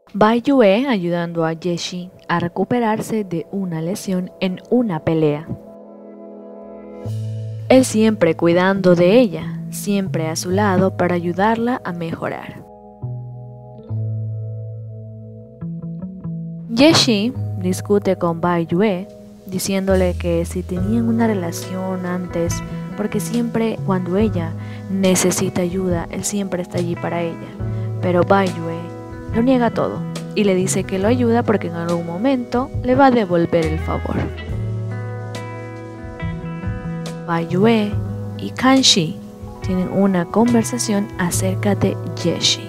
Bai Yue ayudando a Yeshi a recuperarse de una lesión en una pelea. Él siempre cuidando de ella, siempre a su lado para ayudarla a mejorar. Yeshi discute con Bai Yue, diciéndole que si tenían una relación antes, porque siempre cuando ella necesita ayuda, él siempre está allí para ella. Pero Bai Yue lo niega todo y le dice que lo ayuda porque en algún momento le va a devolver el favor. Bai Yue y Kanshi tienen una conversación acerca de Yeshi.